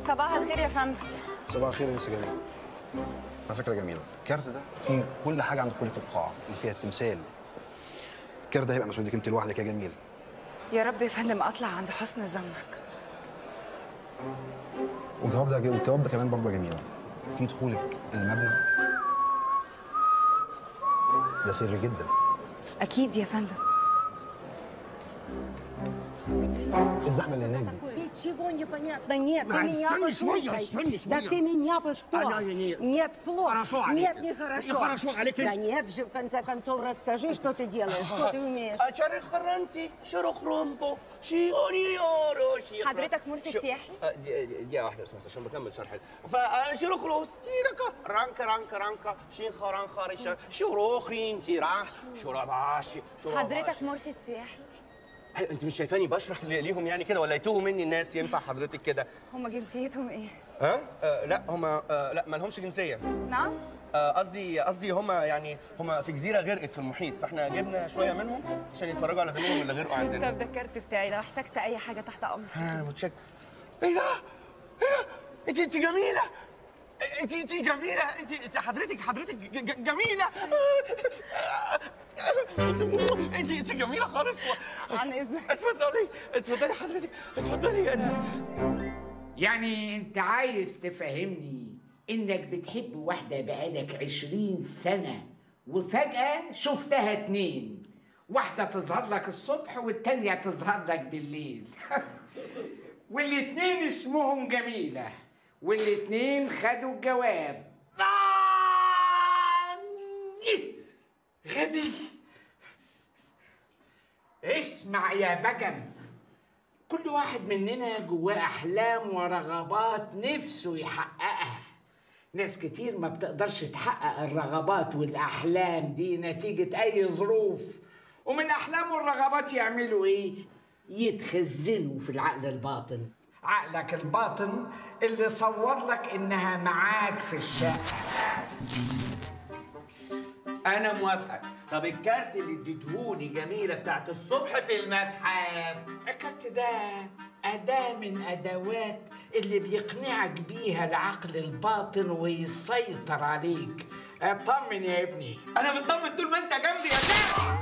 صباح الخير يا فندم. صباح الخير يا انسه جميل. على فكره جميله، الكارت ده فيه كل حاجه عند كليه القاعه اللي فيها التمثال. الكارت ده هيبقى مسؤوليتك انت لوحدك يا جميل. يا رب يا فندم اطلع عند حسن ظنك. والجواب ده كمان برضه يا جميله، في دخولك المبنى ده سر جدا. اكيد يا فندم. الزحمه اللي هناك دي Чего непонятно? Нет, ты меня послушай. Да ты меня послушай. Нет, плохо. Нет, нехорошо. Да нет же, в конце концов, расскажи, что ты делаешь, что ты умеешь. حضرتك مرشد سياحي؟ دقيقة واحدة لو سمحت عشان بكمل شرح. فشيروكروس تيركا رانكا رانكا رانكا شينخا رانخا ريشا شيروخين تيرا شوراباشي. حضرتك مرشد سياحي؟ انت مش شايفاني بشرح ليهم يعني كده ولا يتوهوا مني الناس؟ ينفع حضرتك كده؟ هما جنسيتهم ايه؟ ها؟ لا هما لا ما لهمش جنسيه. نعم؟ قصدي هما يعني هما في جزيره غرقت في المحيط، فاحنا جبنا شويه منهم عشان يتفرجوا على زميلهم اللي غرقوا عندنا. طب ده الكارت بتاعي، لو احتجت اي حاجه تحت امرك. متشكر. ايه ده؟ انت جميله. انت جميله. انت حضرتك جميله. انت جميله خالص. عن اذنك. اتفضلي حضرتك، اتفضلي. انا يعني انت عايز تفهمني انك بتحب واحده بقالك 20 سنه وفجاه شفتها 2، واحده تظهر لك الصبح والتانيه تظهر لك بالليل والاتنين اسمهم جميله والاتنين خدوا الجواب. غبي. اسمع يا بجم، كل واحد مننا جواه أحلام ورغبات نفسه يحققها. ناس كتير ما بتقدرش تحقق الرغبات والأحلام دي نتيجة أي ظروف، ومن الأحلام والرغبات يعملوا إيه؟ يتخزنوا في العقل الباطن. عقلك الباطن اللي صور لك إنها معاك في الشقة. انا موافقك. طب الكارت اللي اديتهوني جميله بتاعت الصبح في المتحف، الكارت ده أداة من أدوات اللي بيقنعك بيها العقل الباطن ويسيطر عليك. اطمن يا ابني. انا مطمن طول ما انت جنبي يا سيدي.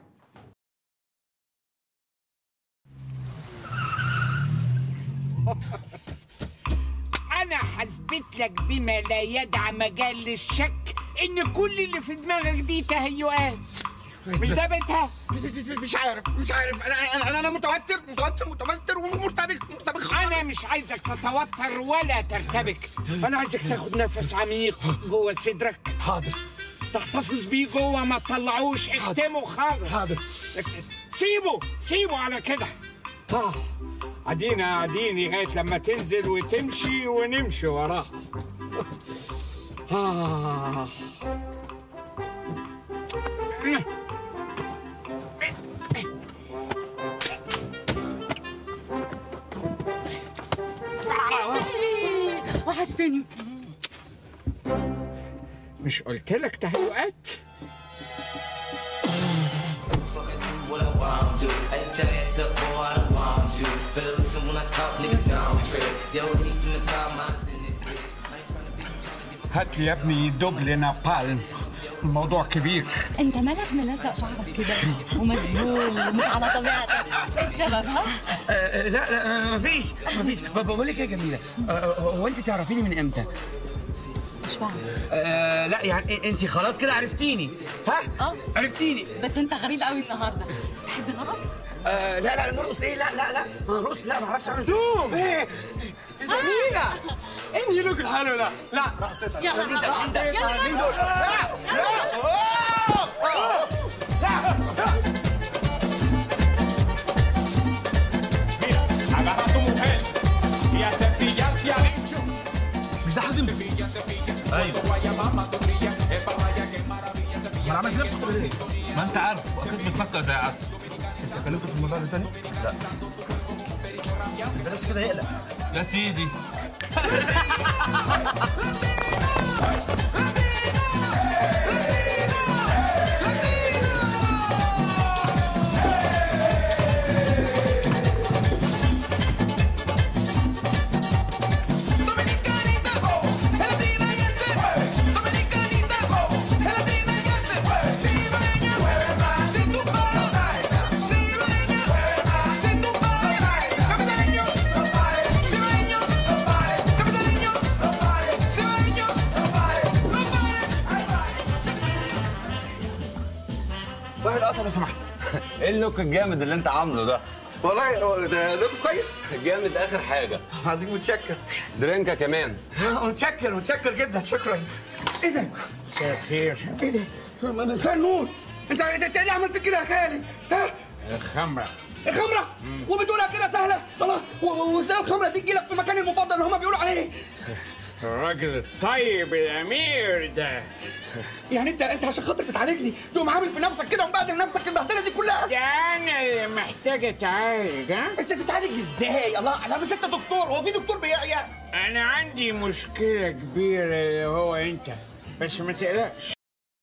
أنا حثبت لك بما لا يدع مجال للشك إن كل اللي في دماغك دي تهيؤات. مش ده بيتها؟ مش عارف. انا متوتر ومرتبك خالص. انا مش عايزك تتوتر ولا ترتبك، انا عايزك تاخد نفس عميق جوه صدرك. حاضر. تحتفظ بيه جوه، ما تطلعوش، اكتمه خالص. حاضر. سيبه على كده. ادينا قاعدين لغايه لما تنزل وتمشي ونمشي وراها. وحشتني. مش قلت لك تهيؤات؟ هات لي يا ابني دبل نابالم، الموضوع كبير. انت مالك ملزق شعرك كده ومذهول ومش على طبيعتك؟ ايه السبب؟ لا مفيش. بقول لك ايه يا جميله، هو انت تعرفيني من امتى؟ مش فاهمه. لا يعني انت خلاص كده عرفتيني. ها؟ عرفتيني. بس انت غريب قوي النهارده. تحب نرقص؟ لا نرقص ايه؟ لا نرقص. لا ما اعرفش اعمل زوم. ايه جميله. انهي لوك الحلو ده. لا رقصتها. يلا نرقص. مش ده حازم؟ ايوه. ما عملت نفسك ولا ليه؟ ما انت عارف اكيد بتفكر زي عادتك. انت اتكلمت في الموضوع ده تاني؟ لا. بس كده يقلق يا سيدي. واحد قصب لو سمحت. ايه اللوك الجامد اللي انت عامله ده؟ والله هو ده لوك كويس. جامد اخر حاجه. عظيم، متشكر. درينكا كمان. متشكر جدا، شكرا. ايه ده؟ مساء الخير. ايه ده؟ مساء النور. انت ايه اللي عملت كده يا خالي؟ ها؟ الخمرة. الخمره؟ وبتقولها كده سهله؟ الله، وازاي الخمره دي تجيلك في مكان المفضل اللي هم بيقولوا عليه؟ الراجل الطيب الامير ده. يعني انت عشان خاطر بتعالجني تقوم عامل في نفسك كده ومبهدل نفسك البهدله دي كلها؟ ده انا اللي محتاج اتعالج. ها؟ انت تتعالج ازاي؟ الله، لا مش انت دكتور، هو في دكتور بيعيا؟ انا عندي مشكلة كبيرة اللي هو انت، بس ما تقلقش.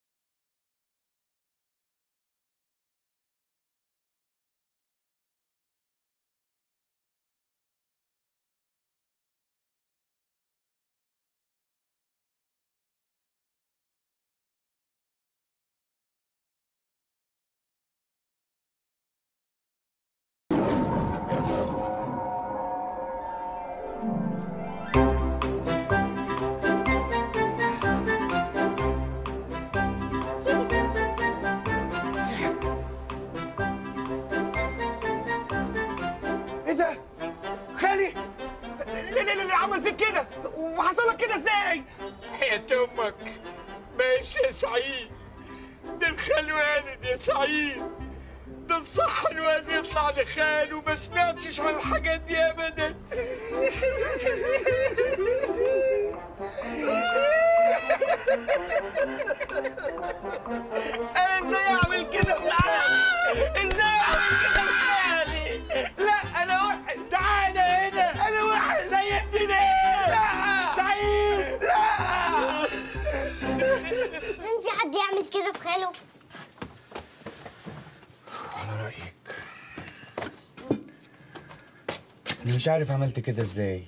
ايه ده؟ خالي؟ ليه عمل فيك كده؟ وحصل لك كده ازاي؟ حياة امك ماشي يا سعيد، ده الخال والد يا سعيد، ده الصح الواد يطلع لخال وما سمعتش عن الحاجات دي ابدا. انا ازاي اعمل كده بخالي؟ ازاي اعمل كده بخالي؟ لا انا واحد. تعالى هنا. انا واحد. سيبني ليه؟ لا سعيد. لا. لازم في حد يعمل كده في خاله؟ على رأيك أنا مش عارف عملت كده إزاي.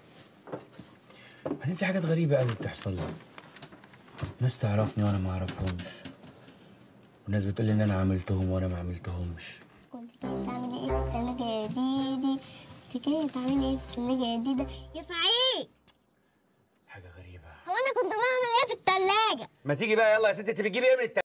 بعدين في حاجات غريبة قوي بتحصل لي. ناس تعرفني وأنا ما أعرفهمش، وناس بتقول لي إن أنا عملتهم وأنا ما عملتهمش. كنت جاية تعملي ايه في التلاجة دي؟ كنت جاية تعملي ايه في التلاجة دي؟ يا سعيد، حاجة غريبة. هو أنا كنت بعمل ايه في التلاجة؟ ما تيجي بقى يلا يا ستي، أنت بتجيبي إيه من